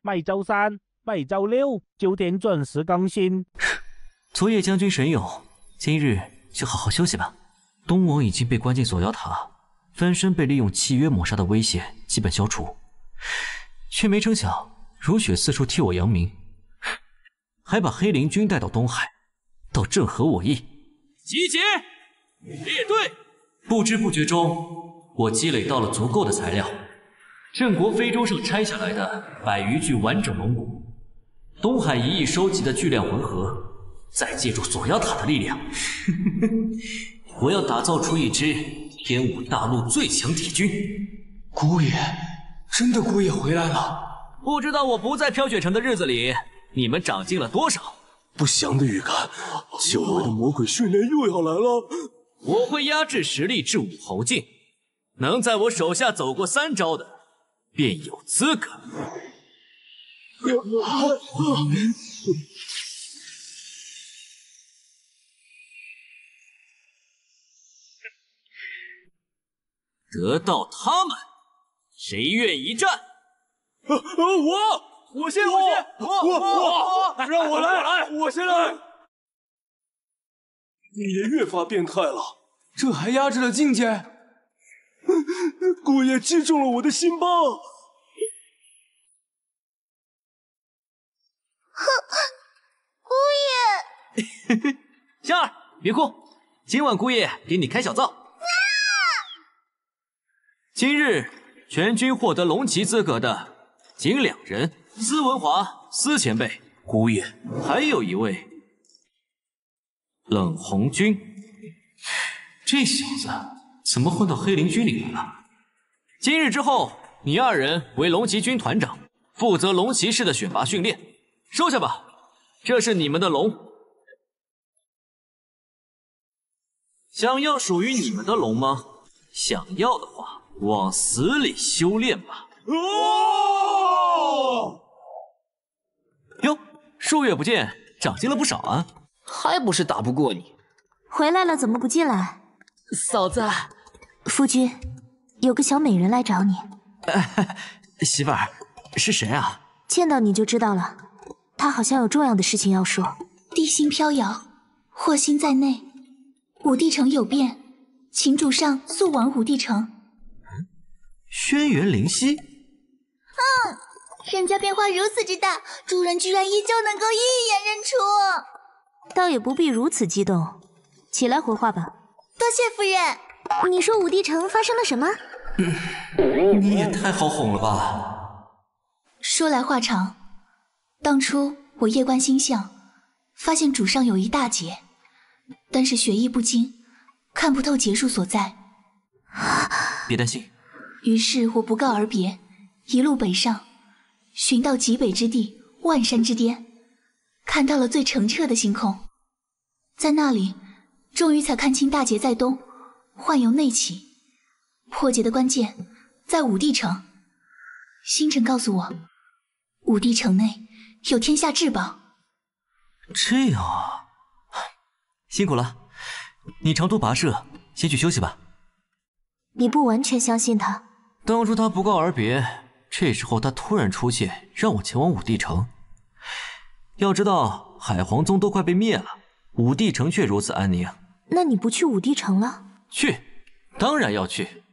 每周三、每周六9点准时更新。 昨夜将军神勇，今日就好好休息吧。东王已经被关进锁妖塔，分身被利用契约抹杀的威胁基本消除，却没成想如雪四处替我扬名，还把黑灵军带到东海，倒正合我意。集结，列队。不知不觉中，我积累到了足够的材料。郑国非洲上拆下来的100余具完整龙骨，东海一役收集的巨量魂核，再借助锁妖塔的力量，我要打造出一支天武大陆最强铁军。 姑爷，真的姑爷回来了。 不知道我不在飘雪城的日子里，你们长进了多少？ 不祥的预感，久违的魔鬼训练又要来了。 我会压制实力至武侯境，能在我手下走过3招的，便有资格。得到他们，谁愿一战？ 我先，让我来，我先来。你也越发变态了， 这还压制了境界？ 姑爷击中了我的心棒。 姑爷。 香儿，别哭，今晚姑爷给你开小灶。今日全军获得龙骑资格的仅2人，司文华、司前辈。 姑爷， 还有一位冷红军。这小子怎么混到黑灵军里来了？今日之后，你2人为龙骑军团长，负责龙骑士的选拔训练。收下吧，这是你们的龙。想要属于你们的龙吗？想要的话，往死里修炼吧。哟，数月不见，长进了不少啊！ 还不是打不过你。 回来了怎么不进来？ 嫂子， 夫君，有个小美人来找你。 媳妇儿，是谁啊？ 见到你就知道了，她好像有重要的事情要说。 地心飘摇，祸星在内，武帝城有变，请主上速往武帝城。 轩辕灵犀。 人家变化如此之大，主人居然依旧能够一眼认出。 倒也不必如此激动，起来回话吧。 多谢夫人。 你说武帝城发生了什么？ 你也太好哄了吧。 说来话长，当初我夜观星象，发现主上有一大劫，但是学艺不精，看不透劫数所在。 别担心。 于是我不告而别，一路北上，寻到极北之地，万山之巅，看到了最澄澈的星空。在那里，终于才看清大劫在东，幻由内起，破劫的关键在武帝城。星辰告诉我，武帝城内有天下至宝。 这样啊，辛苦了，你长途跋涉，先去休息吧。 你不完全相信他？ 当初他不告而别，这时候他突然出现，让我前往武帝城。要知道，海皇宗都快被灭了，武帝城却如此安宁。 那你不去武帝城了？ 去，当然要去。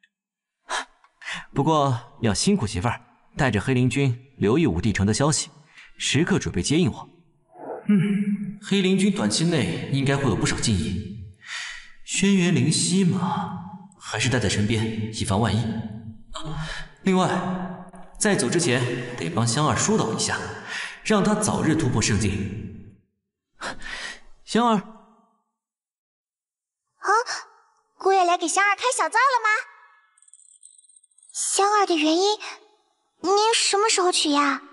不过要辛苦媳妇儿，带着黑灵军留意武帝城的消息，时刻准备接应我。黑灵军短期内应该会有不少进益。轩辕灵犀嘛，还是带在身边，以防万一。另外，在走之前得帮香儿疏导一下，让她早日突破圣境。香儿， 姑爷来给香儿开小灶了吗？香儿的原因，您什么时候取呀？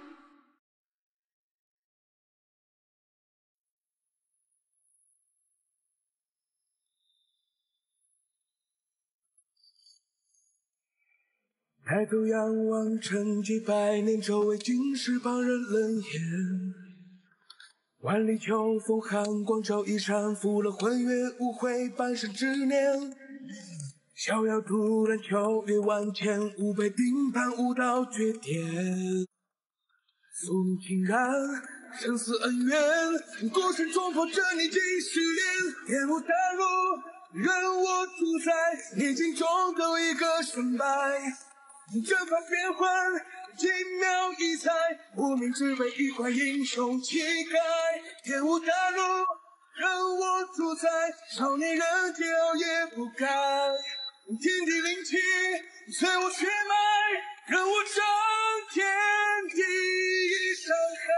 抬头仰望，沉寂百年，周围尽是旁人冷眼。万里秋风，寒光照一闪，负了魂月无悔，半生执念。逍遥突然秋月万千，无辈定盘无道绝天。 送你平安，生死恩怨，过程中破着你继续练，天无大路，任我主宰，逆境中都一个胜败。这番变幻，几秒一猜，无名之辈一块英雄气概。天无大路，任我主宰，少年人骄傲也不改。天地灵气，随我血脉，任我张天地伤害。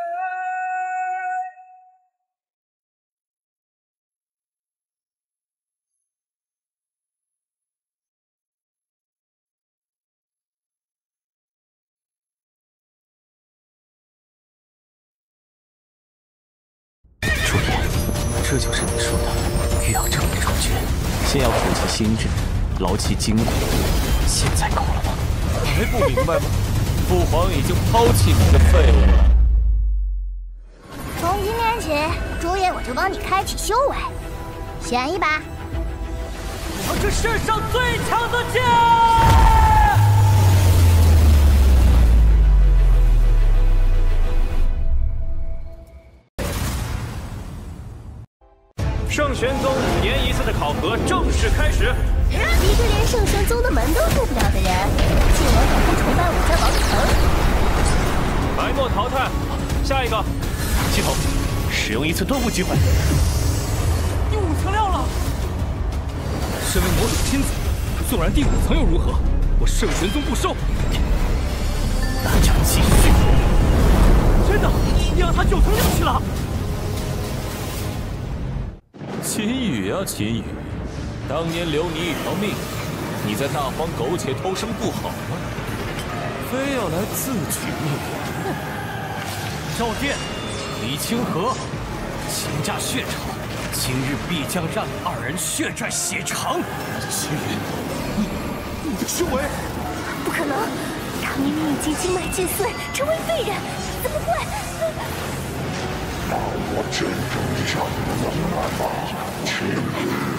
朱颜，这就是你说的欲要成为主角，先要苦其心志，劳其筋骨，现在够了吗？ 还不明白吗？父皇已经抛弃你的废物了。 从今天起，朱爷我就帮你开启修为，选一把。 我是世上最强的剑！圣玄宗5年一次的考核正式开始。 一个连圣玄宗的门都入不了的人，竟然敢不崇拜我家王腾！ 白墨淘汰，下一个。系统，使用一次顿悟机会。第5层料了。身为魔主亲子，纵然第5层又如何？我圣玄宗不收。 那就继续。 真的，你让他9层料去了。秦羽啊，秦羽，当年留你一条命，你在大荒苟且偷生不好吗？非要来自取灭亡？赵殿，李清河，秦家血仇，今日必将让2人血债血偿。秦羽，你的修为？ 不可能，他明明已经经脉尽碎，成为废人，怎么会？ 让我见证一下你的能耐吧，秦羽。